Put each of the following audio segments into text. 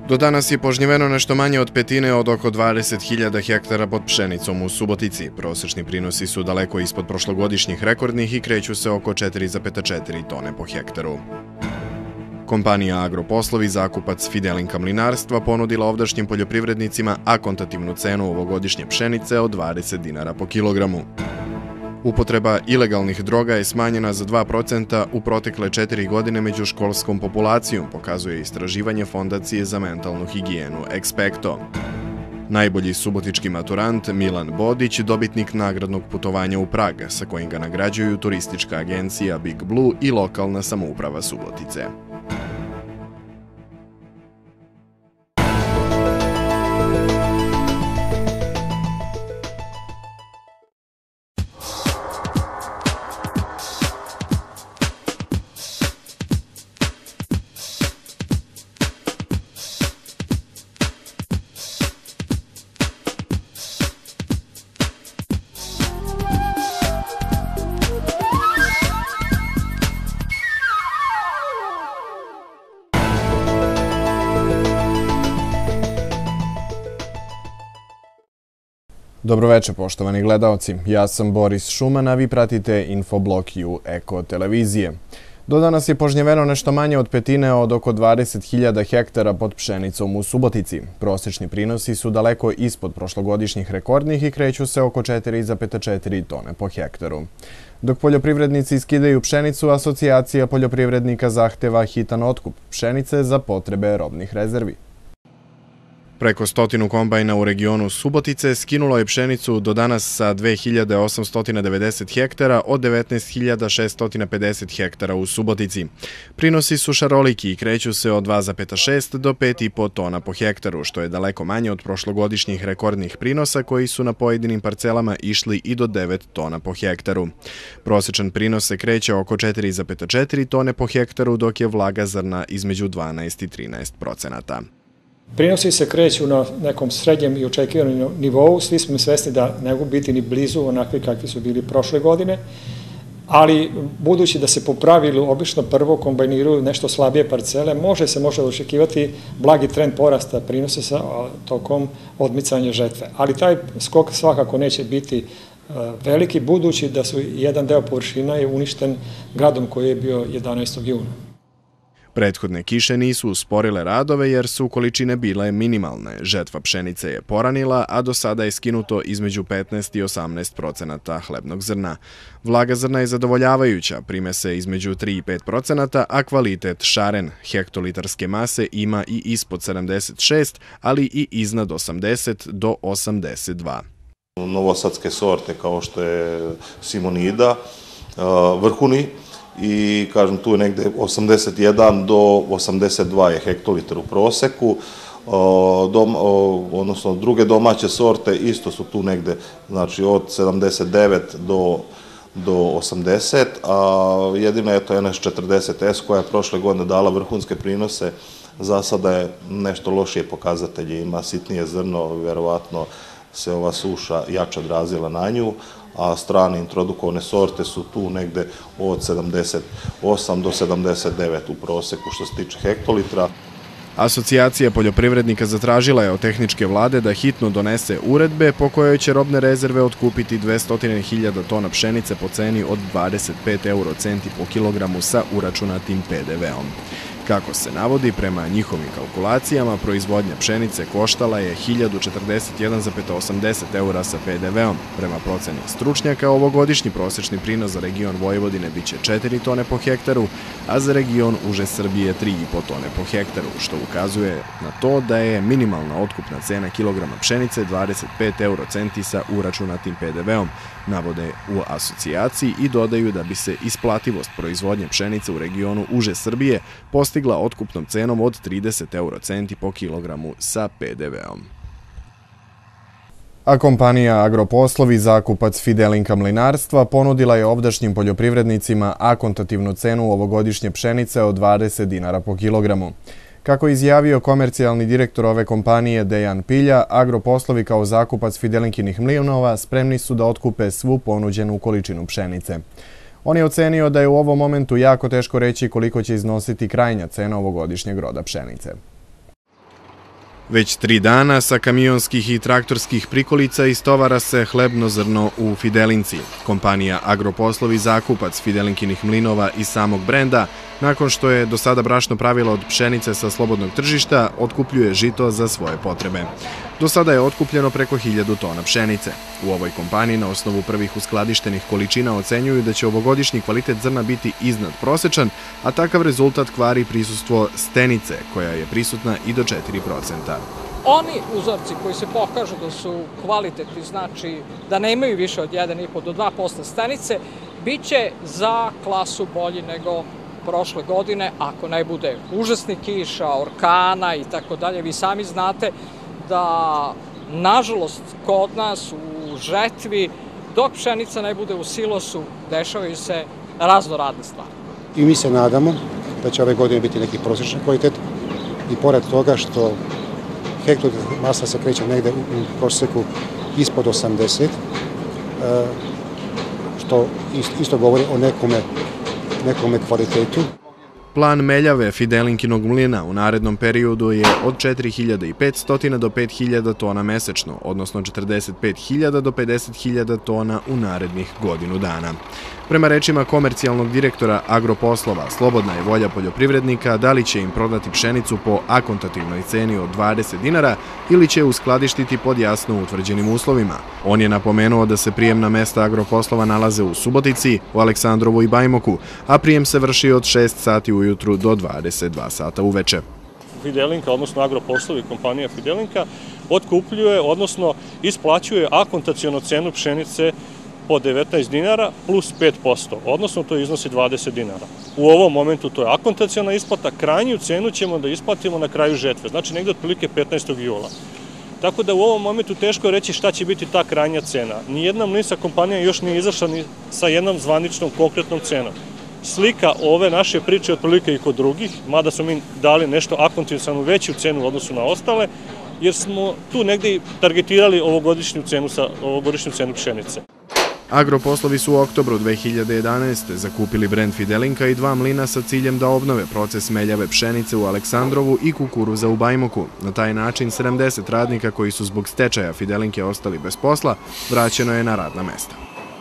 Do danas je požnjeveno nešto manje od petine od oko 20.000 hektara pod pšenicom u Subotici. Prosečni prinosi su daleko ispod prošlogodišnjih rekordnih i kreću se oko 4,4 tone po hektaru. Kompanija Agroposlovi, zakupac Fidelinka mlinarstva, ponudila ovdašnjim poljoprivrednicima akontativnu cenu ovogodišnje pšenice od 20 dinara po kilogramu. Upotreba ilegalnih droga je smanjena za 2% u protekle 4 godine među školskom populacijom, pokazuje istraživanje Fondacije za mentalnu higijenu Expecto. Najbolji subotički maturant Milan Bodić, dobitnik nagradnog putovanja u Prag, sa kojim ga nagrađuju turistička agencija Big Blue i lokalna samouprava Subotice. Dobroveče, poštovani gledaoci. Ja sam Boris Šuman, a vi pratite Infoblog U Eko televizije. Do danas je požnjeveno nešto manje od petine od oko 20.000 hektara pod pšenicom u Subotici. Prosečni prinosi su daleko ispod prošlogodišnjih rekordnih i kreću se oko 4,4 tone po hektaru. Dok poljoprivrednici skidaju pšenicu, Asocijacija poljoprivrednika zahteva hitan otkup pšenice za potrebe robnih rezervi. Preko 100 kombajna u regionu Subotice skinulo je pšenicu do danas sa 2.890 hektara od 19.650 hektara u Subotici. Prinosi su šaroliki i kreću se od 2,6 do 5,5 tona po hektaru, što je daleko manje od prošlogodišnjih rekordnih prinosa koji su na pojedinim parcelama išli i do 9 tona po hektaru. Prosečan prinos se kreće oko 4,4 tone po hektaru, dok je vlaga zrna između 12 i 13%. Prinosi se kreću na nekom srednjem i očekivanom nivou. Svi smo svesni da ne mogu biti ni blizu onakvi kakvi su bili prošle godine, ali budući da se po pravilu obično prvo kombajniruju nešto slabije parcele, može očekivati blagi trend porasta prinosa tokom odmicanja žetve. Ali taj skok svakako neće biti veliki, budući da su jedan deo površina je uništen gradom koji je bio 11. juna. Prethodne kiše nisu usporile radove jer su količine bile minimalne. Žetva pšenice je poranila, a do sada je skinuto između 15 i 18% hlebnog zrna. Vlaga zrna je zadovoljavajuća, primese između 3 i 5%, a kvalitet šaren hektolitarske mase ima i ispod 76, ali i iznad 80 do 82. Novosadske sorte kao što je Simonida, Vrhuni, i kažem tu je negde 81 do 82 je hektolitar u proseku, odnosno druge domaće sorte isto su tu negde, znači od 79 do 80, a jedina je to NS40S koja je prošle godine dala vrhunske prinose. Za sada je nešto lošije pokazatelje, ima sitnije zrno, verovatno se ova suša jače odrazila na nju, a strane introdukovane sorte su tu negde od 78 do 79 u proseku što se tiče hektolitra. Asocijacija poljoprivrednika zatražila je od tehničke vlade da hitno donese uredbe po kojoj će robne rezerve otkupiti 200.000 tona pšenice po ceni od 25 eurocenti po kilogramu sa uračunatim PDV-om. Kako se navodi, prema njihovim kalkulacijama, proizvodnja pšenice koštala je 1041,80 eura sa PDV-om. Prema proceni stručnjaka, ovogodišnji prosečni prinos za region Vojvodine biće 4 tone po hektaru, a za region uže Srbije 3,5 tone po hektaru, što ukazuje na to da je minimalna otkupna cena kilograma pšenice 25 eurocenti sa uračunatim PDV-om, navode u asocijaciji i dodaju da bi se isplativost proizvodnje pšenice u regionu uže Srbije postigla otkupnom cenom od 30 eurocenti po kilogramu sa PDV-om. A kompanija Agroposlovi, zakupac Fidelinka mlinarstva, ponudila je ovdašnjim poljoprivrednicima akontativnu cenu ovogodišnje pšenice od 20 dinara po kilogramu. Kako je izjavio komercijalni direktor ove kompanije Dejan Pilja, Agroposlovi kao zakupac Fidelinkinih mlinova spremni su da otkupe svu ponuđenu količinu pšenice. On je ocenio da je u ovom momentu jako teško reći koliko će iznositi krajnja cena ovogodišnjeg roda pšenice. Već 3 dana sa kamionskih i traktorskih prikolica istovara se hlebno zrno u Fidelinci. Kompanija Agroposlovi, zakupac Fidelinkinih mlinova i samog brenda, nakon što je do sada brašno pravila od pšenice sa slobodnog tržišta, otkupljuje žito za svoje potrebe. Do sada je otkupljeno preko 1000 tona pšenice. U ovoj kompaniji na osnovu prvih uskladištenih količina ocenjuju da će ovogodišnji kvalitet zrna biti iznad prosečan, a takav rezultat kvari prisustvo stenice, koja je prisutna i do 4%. Oni uzorci koji se pokažu da su kvalitetni, znači da nemaju više od 1,5 do 2% stenice, bit će za klasu bolji nego prošle godine, ako ne bude užasnih kiša, orkana i tako dalje. Vi sami znate da, nažalost, kod nas u žetvi, dok pšenica ne bude u silosu, dešavaju se raznorazne stvari. I mi se nadamo da će ove godine biti neki prosječan kvalitet i pored toga što hektar masa se kreće negde u proseku ispod 80, što isto govori o nekome kvalitetu. Plan meljave Fidelinkinog mlina u narednom periodu je od 4500 do 5000 tona mesečno, odnosno 45.000 do 50.000 tona u narednih godinu dana. Prema rečima komercijalnog direktora Agroposlova, slobodna je volja poljoprivrednika da li će im prodati pšenicu po akontativnoj ceni od 20 dinara ili će uskladištiti pod jasno utvrđenim uslovima. On je napomenuo da se prijemna mesta Agroposlova nalaze u Subotici, u Aleksandrovu i Bajmoku, a prijem se vrši od 6 sati ujutru do 22 sata uveče. Fidelinka, odnosno Agroposlovi, kompanija Fidelinka, otkupljuje, odnosno isplaćuje akontacionu cenu pšenice po 19 dinara plus 5%, odnosno to iznosi 20 dinara. U ovom momentu to je akontaciona isplata, krajnju cenu ćemo da isplatimo na kraju žetve, znači negde otprilike 15. jula. Tako da u ovom momentu teško je reći šta će biti ta krajnja cena. Nijedna mlinska kompanija još nije izašla ni sa jednom zvaničnom konkretnom cenom. Slika ove naše priče je otprilike i kod drugih, mada smo mi dali nešto akontacionu veću cenu u odnosu na ostale, jer smo tu negde targetirali ovogodišnju cenu pšenice. Agroposlovi su u oktobru 2011. zakupili brend Fidelinka i 2 mlina sa ciljem da obnove proces meljave pšenice u Aleksandrovu i kukuruza u Bajmoku. Na taj način 70 radnika koji su zbog stečaja Fidelinke ostali bez posla vraćeno je na radna mesta.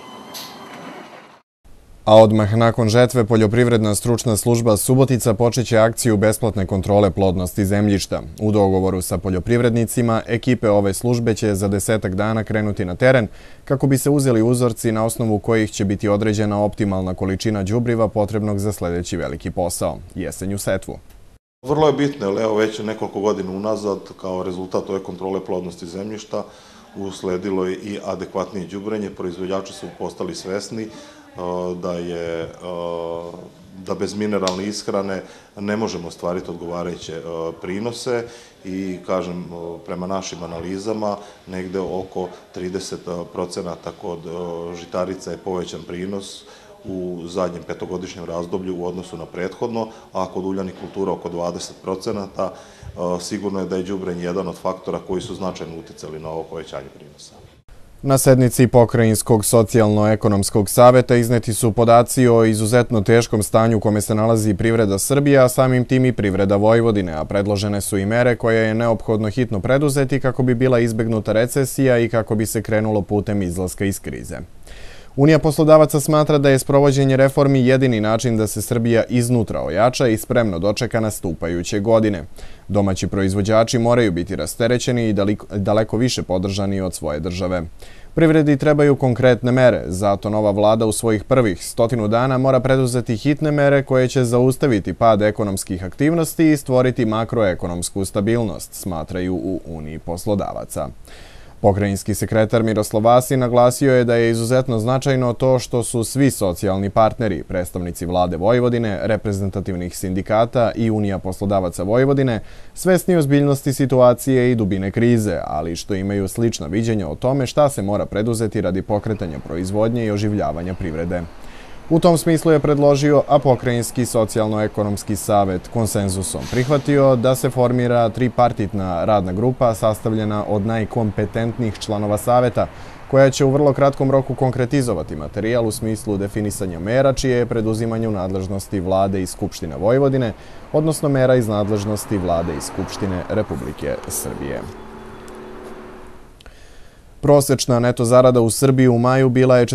A odmah nakon žetve Poljoprivredna stručna služba Subotica počeće akciju besplatne kontrole plodnosti zemljišta. U dogovoru sa poljoprivrednicima, ekipe ove službe će za 10 dana krenuti na teren kako bi se uzeli uzorci na osnovu kojih će biti određena optimalna količina đubriva potrebnog za sljedeći veliki posao – jesenju setvu. Vrlo je bitno, jer evo već nekoliko godina unazad, kao rezultat ove kontrole plodnosti zemljišta, usledilo je i adekvatnije đubrenje. Proizvođači su postali svesni da bez mineralne ishrane ne možemo ostvariti odgovarajuće prinose i, kažem, prema našim analizama, negde oko 30% kod žitarica je povećan prinos u zadnjem petogodišnjem razdoblju u odnosu na prethodno, a kod uljanih kultura oko 20%. Sigurno je da je đubrenje jedan od faktora koji su značajno uticali na ovo povećanje prinosa. Na sednici Pokrajinskog socijalno-ekonomskog saveta izneti su podaci o izuzetno teškom stanju u kome se nalazi privreda Srbije, a samim tim i privreda Vojvodine, a predložene su i mere koje je neophodno hitno preduzeti kako bi bila izbegnuta recesija i kako bi se krenulo putem izlaska iz krize. Unija poslodavaca smatra da je sprovođenje reformi jedini način da se Srbija iznutra ojača i spremno dočeka nastupajuće godine. Domaći proizvođači moraju biti rasterećeni i daleko više podržani od svoje države. Privredi trebaju konkretne mere, zato nova vlada u svojih prvih 100 dana mora preduzeti hitne mere koje će zaustaviti pad ekonomskih aktivnosti i stvoriti makroekonomsku stabilnost, smatraju u Uniji poslodavaca. Pokrajinski sekretar Miroslav Vasi naglasio je da je izuzetno značajno to što su svi socijalni partneri, predstavnici vlade Vojvodine, reprezentativnih sindikata i Unija poslodavaca Vojvodine, svesni ozbiljnosti situacije i dubine krize, ali što imaju slična viđenja o tome šta se mora preduzeti radi pokretanja proizvodnje i oživljavanja privrede. U tom smislu je predložio, a Pokrajinski socijalno-ekonomski savet konsenzusom prihvatio da se formira tripartitna radna grupa sastavljena od najkompetentnijih članova saveta, koja će u vrlo kratkom roku konkretizovati materijal u smislu definisanja mera čije je preduzimanje u nadležnosti Vlade i Skupštine Vojvodine, odnosno mera iz nadležnosti Vlade i Skupštine Republike Srbije. Prosečna neto zarada u Srbiji u maju bila je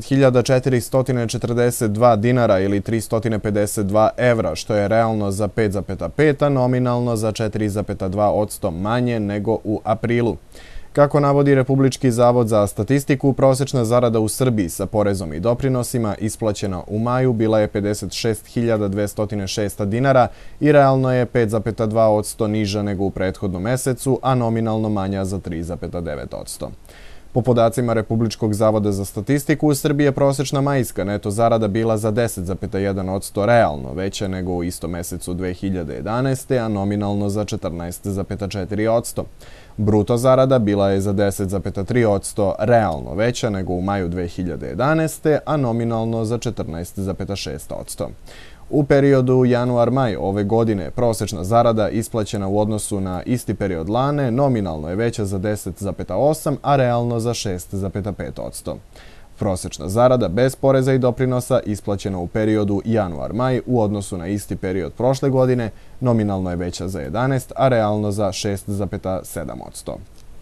40.442 dinara ili 352 evra, što je realno za 5,5, a nominalno za 4,2% manje nego u aprilu. Kako navodi Republički zavod za statistiku, prosečna zarada u Srbiji sa porezom i doprinosima isplaćena u maju bila je 56.206 dinara i realno je 5,2% niža nego u prethodnom mesecu, a nominalno manja za 3,9%. Po podacima Republičkog zavoda za statistiku, u Srbiji je prosečna majska neto zarada bila za 10,1% realno, veća nego u istom mesecu 2011. a nominalno za 14,4%. Bruto zarada bila je za 10,3% realno veća nego u maju 2011. a nominalno za 14,6%. U periodu januar-maj ove godine prosečna zarada isplaćena u odnosu na isti period lane nominalno je veća za 10,8%, a realno za 6,5%. Prosečna zarada bez poreza i doprinosa isplaćena u periodu januar-maj u odnosu na isti period prošle godine nominalno je veća za 11%, a realno za 6,7%.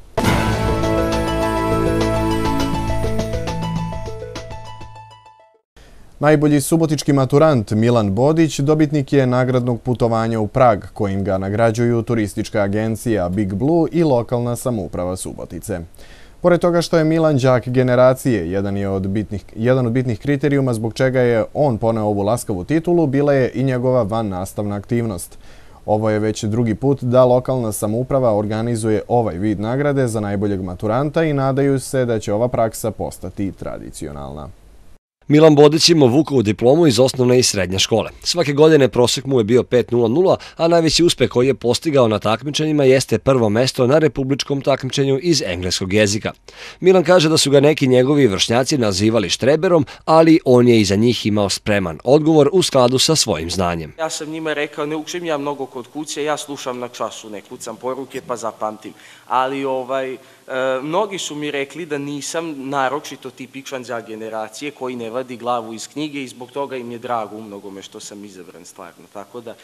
Najbolji subotički maturant Milan Bodić dobitnik je nagradnog putovanja u Prag, kojim ga nagrađuju turistička agencija Big Blue i lokalna samouprava Subotice. Pored toga što je Milan đak generacije, jedan od bitnih kriterijuma zbog čega je on poneo ovu laskavu titulu, bila je i njegova vannastavna aktivnost. Ovo je već drugi put da lokalna samouprava organizuje ovaj vid nagrade za najboljeg maturanta i nadaju se da će ova praksa postati tradicionalna. Milan Bodić ima Vukovu diplomu iz osnovne i srednje škole. Svake godine prosek mu je bio 5,00, a najveći uspeh koji je postigao na takmičenjima jeste prvo mesto na republičkom takmičenju iz engleskog jezika. Milan kaže da su ga neki njegovi vršnjaci nazivali štreberom, ali on je iza njih imao spreman odgovor u skladu sa svojim znanjem. Ja sam njima rekao, ne učim ja mnogo kod kuće, ja slušam na času, ne kucam poruke pa zapamtim. Ali mnogi su mi rekli da nisam naročito tipičan za generacije koji ne vadi glavu iz knjige i zbog toga im je drago u mnogome što sam izabran stvarno. Tako da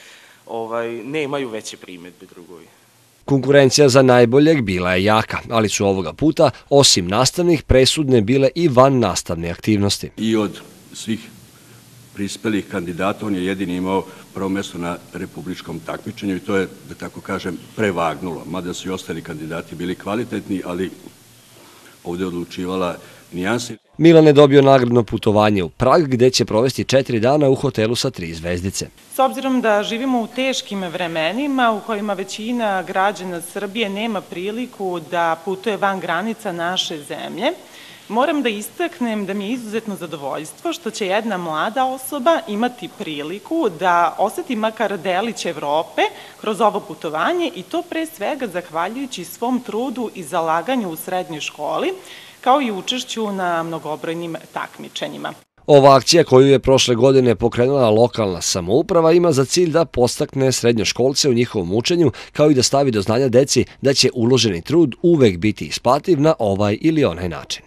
nemaju veće primedbe drugovi. Konkurencija za najboljeg bila je jaka, ali su ovoga puta, osim nastavnih, presudne bile i vannastavne aktivnosti. I od svih prispelih kandidata on je jedini imao prvo mesto na republičkom takmičenju i to je, da tako kažem, prevagnulo. Mada su i ostali kandidati bili kvalitetni, ali ovdje je odlučivala nijanse. Milan je dobio nagradno putovanje u Prag gde će provesti 4 dana u hotelu sa 3 zvezdice. S obzirom da živimo u teškim vremenima u kojima većina građana Srbije nema priliku da putuje van granica naše zemlje, moram da istaknem da mi je izuzetno zadovoljstvo što će jedna mlada osoba imati priliku da oseti makar delić Evrope kroz ovo putovanje i to pre svega zahvaljujući svom trudu i zalaganju u srednjoj školi, kao i učešću na mnogobrojnim takmičenjima. Ova akcija koju je prošle godine pokrenula lokalna samouprava ima za cilj da podstakne srednjoškolce u njihovom učenju, kao i da stavi do znanja deci da će uloženi trud uvek biti isplativ na ovaj ili onaj način.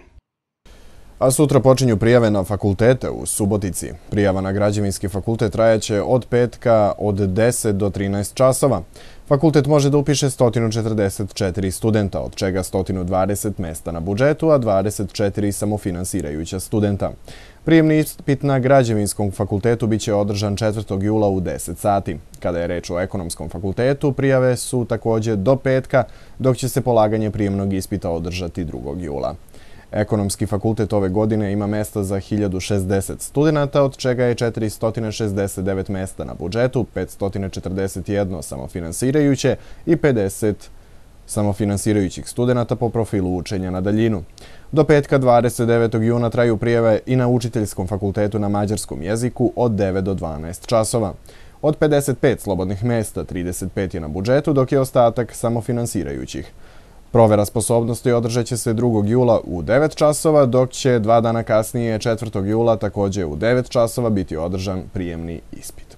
A sutra počinju prijave na fakultete u Subotici. Prijava na Građevinski fakultet trajaće od petka od 10 do 13 časova. Fakultet može da upiše 144 studenta, od čega 120 mesta na budžetu, a 24 samofinansirajuća studenta. Prijemni ispit na Građevinskom fakultetu biće održan 4. jula u 10 sati. Kada je reč o Ekonomskom fakultetu, prijave su također do petka, dok će se polaganje prijemnog ispita održati 2. jula. Ekonomski fakultet ove godine ima mesta za 1060 studenta, od čega je 469 mesta na budžetu, 541 samofinansirajuće i 50 samofinansirajućih studenta po profilu učenja na daljinu. Do petka 29. juna traju prijave i na Učiteljskom fakultetu na mađarskom jeziku od 9 do 12 časova. Od 55 slobodnih mesta, 35 je na budžetu, dok je ostatak samofinansirajućih. Provera sposobnosti održat će se 2. jula u 9 časova, dok će 2 dana kasnije, 4. jula, također u 9 časova biti održan prijemni ispit.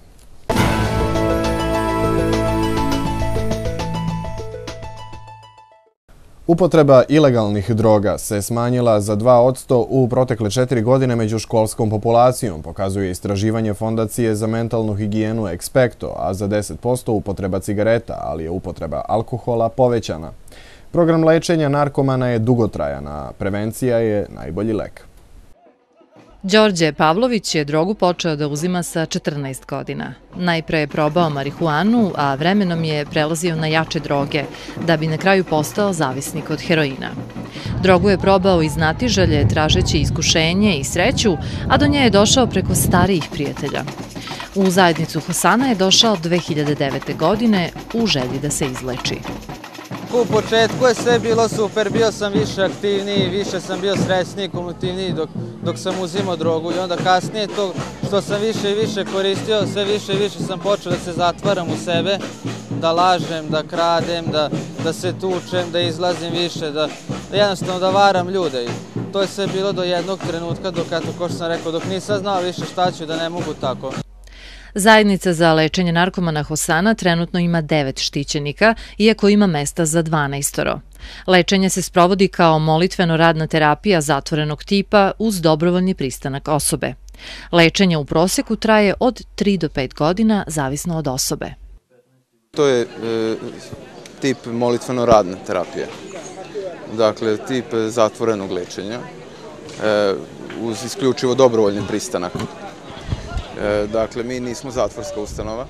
Upotreba ilegalnih droga se smanjila za 2% u protekle 4 godine među školskom populacijom, pokazuje istraživanje Fondacije za mentalnu higijenu Expecto, a za 10% upotreba cigareta, ali je upotreba alkohola povećana. Program lečenja narkomana je dugotrajan, a prevencija je najbolji lek. Đorđe Pavlović je drogu počeo da uzima sa 14 godina. Najpre je probao marihuanu, a vremenom je prelazio na jače droge, da bi na kraju postao zavisnik od heroina. Drogu je probao iz znatiželje, tražeći iskušenje i sreću, a do nje je došao preko starijih prijatelja. U zajednicu Hosana je došao 2009. godine u želji da se izleči. U početku je sve bilo super, bio sam više aktivniji, više sam bio srećniji, komotivniji dok sam uzimao drogu i onda kasnije to što sam više i više koristio, sve više i više sam počeo da se zatvaram u sebe, da lažem, da kradem, da se tučem, da izlazim više, da jednostavno da varam ljude. To je sve bilo do jednog trenutka dok, eto, kao što sam rekao, dok nisam znao više šta ću, da ne mogu tako. Zajednica za lečenje narkomana Hosana trenutno ima 9 štićenika, iako ima mesta za 12. Lečenje se sprovodi kao molitveno-radna terapija zatvorenog tipa uz dobrovoljni pristanak osobe. Lečenje u proseku traje od 3 do 5 godina, zavisno od osobe. To je tip molitveno-radna terapija. Dakle, tip zatvorenog lečenja uz isključivo dobrovoljni pristanak. Dakle, mi nismo zatvorska ustanova,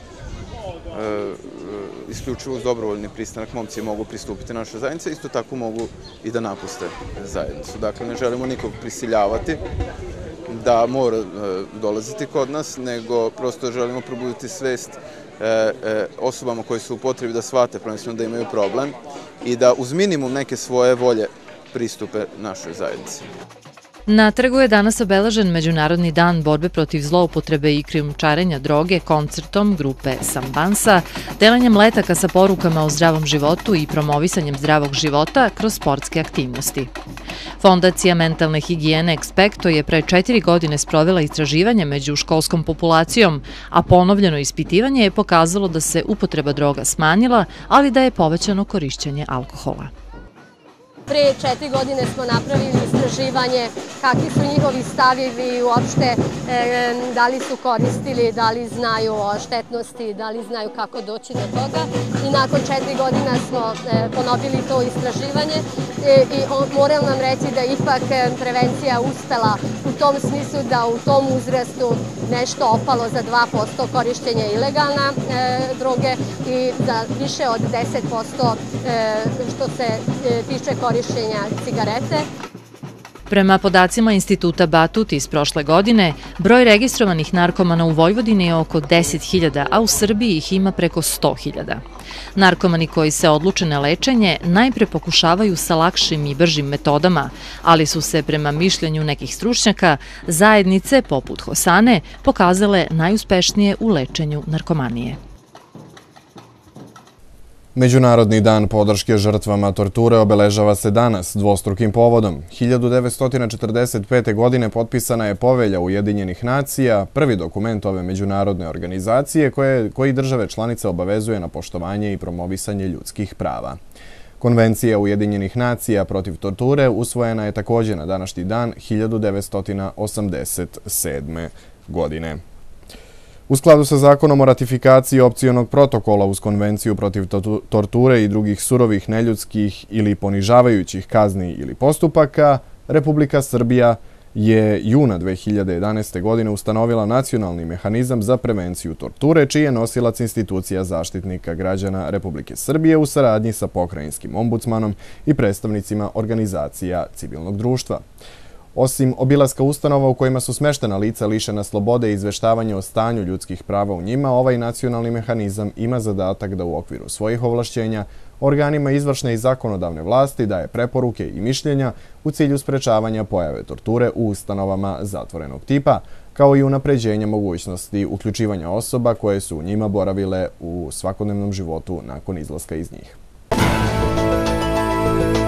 isključivo uz dobrovoljni pristanak momci mogu pristupiti našoj zajednici, isto tako mogu i da napuste zajednicu. Dakle, ne želimo nikog prisiljavati da mora dolaziti kod nas, nego prosto želimo probuditi svest osobama koji su u potrebi da shvate prvenstveno da imaju problem i da uz minimum neke svoje volje pristupe našoj zajednici. Na trgu je danas obeležen Međunarodni dan borbe protiv zloupotrebe i krijumčarenja droge koncertom grupe Sambansa, delenjem letaka sa porukama o zdravom životu i promovisanjem zdravog života kroz sportske aktivnosti. Fondacija mentalne higijene Expecto je pre 4 godine sprovela istraživanje među školskom populacijom, a ponovljeno ispitivanje je pokazalo da se upotreba droga smanjila, ali da je povećano korišćenje alkohola. Pre 4 godine smo napravili istraživanje kakvi su njihovi stavivi uopšte, da li su koristili, da li znaju o štetnosti, da li znaju kako doći do toga. I nakon 4 godina smo ponovili to istraživanje i moram vam reći da ipak prevencija uspela u tom smislu da u tom uzrastu nešto opalo za 2% korišćenja ilegalne droge i za više od 10% što se tiče korišćenja cigarete. Prema podacima Instituta Batut iz prošle godine, broj registrovanih narkomana u Vojvodini je oko 10.000, a u Srbiji ih ima preko 100.000. Narkomani koji se odluče na lečenje najpre pokušavaju sa lakšim i bržim metodama, ali su se prema mišljenju nekih stručnjaka zajednice, poput Hosane, pokazale najuspešnije u lečenju narkomanije. Međunarodni dan podrške žrtvama torture obeležava se danas dvostrukim povodom. 1945. godine potpisana je Povelja Ujedinjenih nacija, prvi dokument ove međunarodne organizacije koji države članice obavezuje na poštovanje i promovisanje ljudskih prava. Konvencija Ujedinjenih nacija protiv torture usvojena je također na današnji dan 1987. godine. U skladu sa zakonom o ratifikaciji opcionog protokola uz Konvenciju protiv torture i drugih surovih, neljudskih ili ponižavajućih kazni ili postupaka, Republika Srbija je juna 2011. godine ustanovila nacionalni mehanizam za prevenciju torture, čiji je nosilac institucija Zaštitnika građana Republike Srbije u saradnji sa pokrajinskim ombudsmanom i predstavnicima organizacija civilnog društva. Osim obilaska ustanova u kojima su smeštena lica lišena slobode i izveštavanje o stanju ljudskih prava u njima, ovaj nacionalni mehanizam ima zadatak da u okviru svojih ovlašćenja organima izvršne i zakonodavne vlasti daje preporuke i mišljenja u cilju sprečavanja pojave torture u ustanovama zatvorenog tipa, kao i unapređenja mogućnosti uključivanja osoba koje su u njima boravile u svakodnevnom životu nakon izlaska iz njih.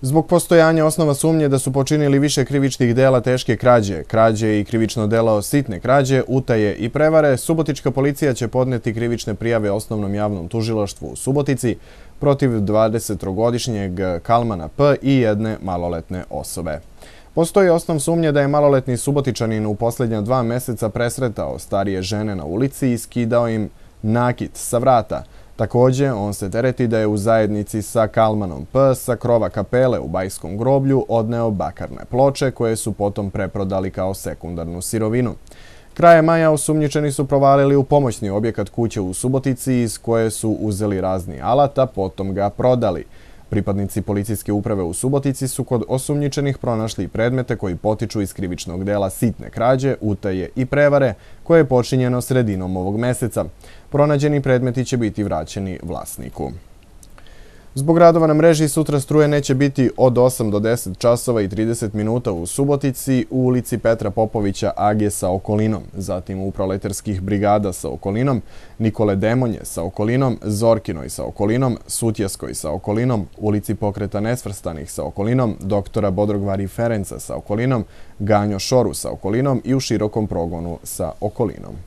Zbog postojanja osnova sumnje da su počinili više krivičnih dela teške krađe i krivično delo sitne krađe, utaje i prevare, subotička policija će podneti krivične prijave Osnovnom javnom tužilaštvu u Subotici protiv 23-godišnjeg Kalmana P. i jedne maloletne osobe. Postoji osnov sumnje da je maloletni Subotičanin u posljednja 2 meseca presretao starije žene na ulici i skidao im nakit sa vrata. Također, on se tereti da je u zajednici sa Kalmanom P. sa krova kapele u Bajskom groblju odneo bakarne ploče koje su potom preprodali kao sekundarnu sirovinu. Krajem maja osumnjičeni su provalili u pomoćni objekat kuće u Subotici iz koje su uzeli razni alat, a potom ga prodali. Pripadnici policijske uprave u Subotici su kod osumnjičenih pronašli predmete koji potiču iz krivičnog dela sitne krađe, utaje i prevare, koje je počinjeno sredinom ovog meseca. Pronađeni predmeti će biti vraćeni vlasniku. Zbog radova na mreži sutra struje neće biti od 8 do 10 časova i 30 minuta u Subotici, u ulici Petra Popovića AG sa okolinom, zatim u proletarskih brigada sa okolinom, Nikole Demonje sa okolinom, Zorkinoj sa okolinom, Sutjeskoj sa okolinom, ulici Pokreta nesvrstanih sa okolinom, doktora Bodrogvari Ferenca sa okolinom, Ganjo Šoru sa okolinom i u širokom progonu sa okolinom.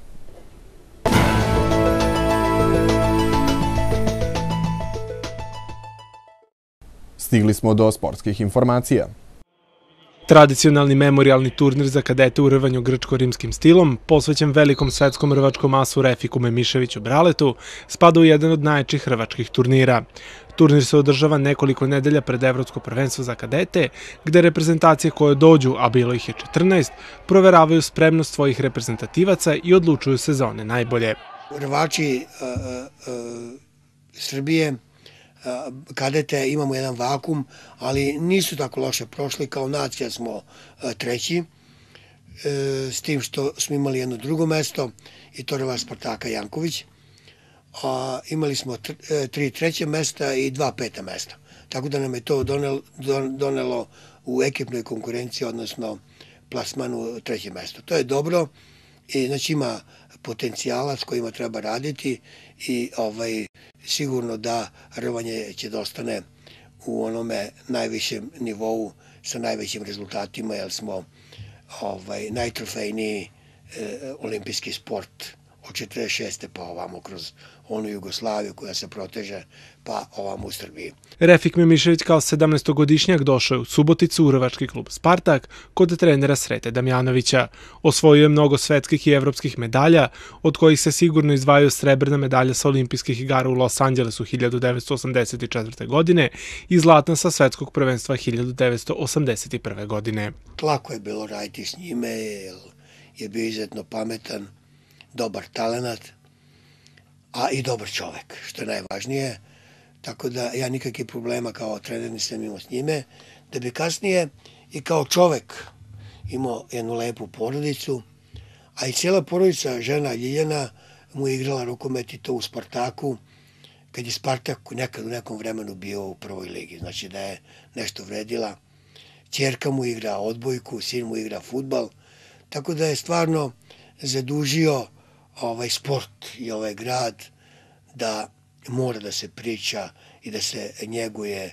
Stigli smo do sportskih informacija. Tradicionalni memorialni turnir za kadete u rvanju grčko-rimskim stilom, posvećen velikom svetskom rvačkom asu Refiku Memiševiću Braletu, spada u jedan od najjačih rvačkih turnira. Turnir se održava nekoliko nedelja pred Evropsko prvenstvo za kadete, gde reprezentacije koje dođu, a bilo ih je 14, proveravaju spremnost svojih reprezentativaca i odlučuju sezone najbolje. Rvači Srbije, kadete, imamo jedan vakum, ali nisu tako loše prošli, kao nacija smo treći, s tim što smo imali jedno drugo mesto i to rvač Spartaka Janković. Imali smo 3 treće mesta i 2 peta mesta, tako da nam je to donelo u ekipnoj konkurenciji, odnosno plasmanu treće mesto. To je dobro i znači ima potencijala s kojima treba raditi i sigurno da rvanje će da ostane u onome najvišem nivou sa najvećim rezultatima, jer smo najtrofejniji olimpijski sport od 46. pa ovamo kroz onu Jugoslaviju koja se proteže, pa ovamo u Srbiji. Refik Memišević kao 17-godišnjak došao je u Suboticu u rvački klub Spartak kod trenera Srete Damjanovića. Osvojio je mnogo svetskih i evropskih medalja, od kojih se sigurno izdvajaju srebrna medalja sa olimpijskih igara u Los Angelesu 1984. godine i zlatna sa svetskog prvenstva 1981. godine. Lako je bilo raditi s njime, jer je bio izuzetno pametan, dobar talenat, a i dobar čovek, što je najvažnije. Tako da ja nikakvih problema kao trener nisam imao s njime, da bi kasnije i kao čovek imao jednu lepu porodicu, a i cijela porodica, žena Ljiljana, mu je igrala rukomet i to u Spartaku, kad je Spartak nekad u nekom vremenu bio u prvoj ligi, znači da je nešto vredila. Ćerka mu igra odbojku, sin mu igra fudbal, tako da je stvarno zadužio ovaj sport i ovaj grad da mora da se priča i da se njeguje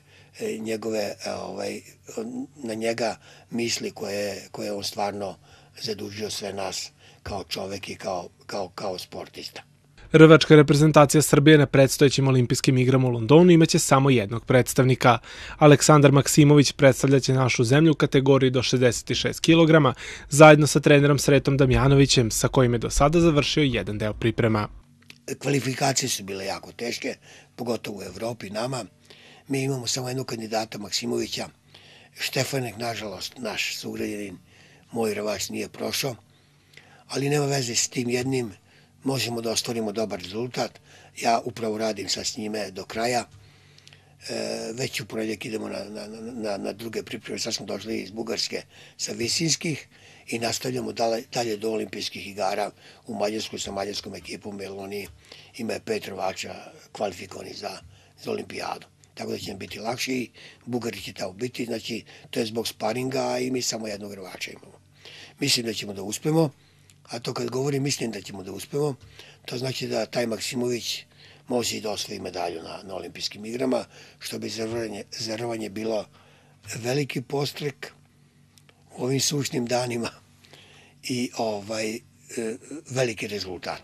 na njega misli koje on stvarno zadužio sve nas kao čovek i kao sportista. Rvačka reprezentacija Srbije na predstojećim olimpijskim igrama u Londonu imaće samo jednog predstavnika. Aleksandar Maksimović predstavljaće našu zemlju u kategoriji do 66 kg, zajedno sa trenerom Sretom Damjanovićem, sa kojim je do sada završio jedan deo priprema. Kvalifikacije su bile jako teške, pogotovo u Evropi, nama. Mi imamo samo jednog kandidata, Maksimovića. Štefanek, nažalost, naš sugrađanin, moj rvač, nije prošao, ali nema veze s tim jednim. Možemo da ostvarimo dobar rezultat. Ja upravo radim sad s njime do kraja. Već u ponedjeljak idemo na druge pripreme. Sad smo došli iz Bugarske sa Visinskih i nastavljamo dalje do olimpijskih igara u Mađarsku sa mađarskom ekipom, jer oni imaju 5 rvača kvalifikovanih za olimpijadu. Tako da će nam biti lakše i Bugari će tamo biti. Znači, to je zbog sparinga i mi samo jednog rvača imamo. Mislim da ćemo da uspemo. A to kad govorim, mislim da ćemo da uspemo. To znači da taj Maksimović može i da osvoji medalju na olimpijskim igrama, što bi za rvanje bilo veliki podstrek u ovim sušnim danima i veliki rezultat.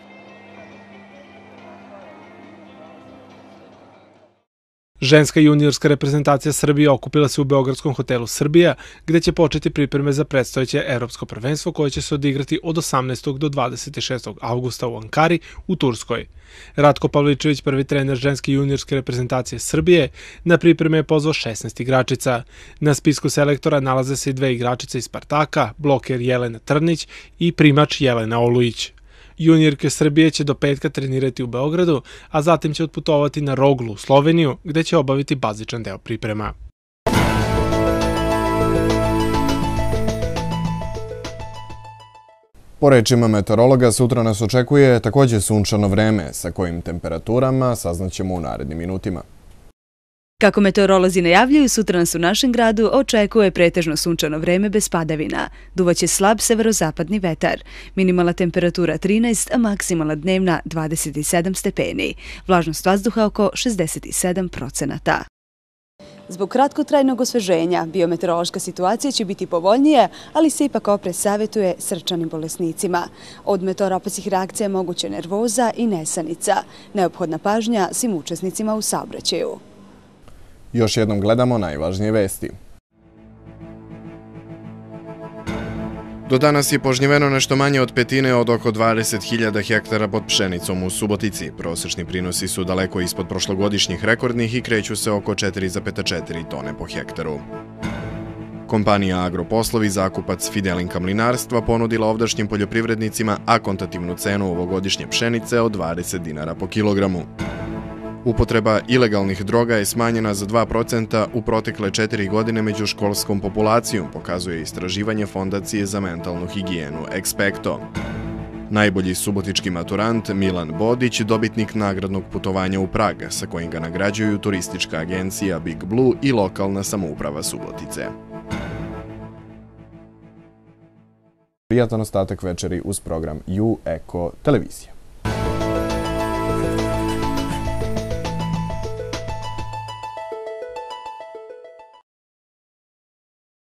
Ženska juniorska reprezentacija Srbije okupila se u beogradskom hotelu Srbija, gde će početi pripreme za predstojeće evropsko prvenstvo koje će se odigrati od 18. do 26. avgusta u Ankari u Turskoj. Ratko Pavličević, prvi trener ženske juniorske reprezentacije Srbije, na pripreme je pozvao 16 igračica. Na spisku selektora nalaze se i 2 igračice iz Spartaka, bloker Jelena Trnić i primač Jelena Olujić. Juniorke Srbije će do petka trenirati u Beogradu, a zatim će otputovati na Roglu u Sloveniju, gde će obaviti bazičan deo priprema. Po rečima meteorologa, sutra nas očekuje također sunčano vreme, sa kojim temperaturama saznaćemo u narednim minutima. Kako meteorolozi najavljuju, sutra nas u našem gradu očekuje pretežno sunčano vreme bez padavina. Duvaće slab severozapadni vetar. Minimalna temperatura 13, a maksimalna dnevna 27 stepeni. Vlažnost vazduha oko 67%. Zbog kratkotrajnog osveženja, biometeorološka situacija će biti povoljnija, ali se ipak oprez savjetuje srčanim bolesnicima. Od meteoropatskih reakcija moguće nervoza i nesanica. Neophodna pažnja svim učesnicima u saobraćaju. Još jednom gledamo najvažnije vesti. Do danas je požnjeveno nešto manje od petine od oko 20.000 hektara pod pšenicom u Subotici. Prosečni prinosi su daleko ispod prošlogodišnjih rekordnih i kreću se oko 4,4 tone po hektaru. Kompanija Agroposlovi, zakupac Fidelinka mlinarstva, ponudila ovdašnjim poljoprivrednicima akontativnu cenu ovogodišnje pšenice od 20 dinara po kilogramu. Upotreba ilegalnih droga je smanjena za 2% u protekle 4 godine među školskom populacijom, pokazuje istraživanje Fondacije za mentalnu higijenu Expecto. Najbolji subotički maturant Milan Bodić, dobitnik nagradnog putovanja u Prag, sa kojim ga nagrađuju turistička agencija Big Blue i lokalna samouprava Subotice. Prijatan ostatak večeri uz program U Eko televizije.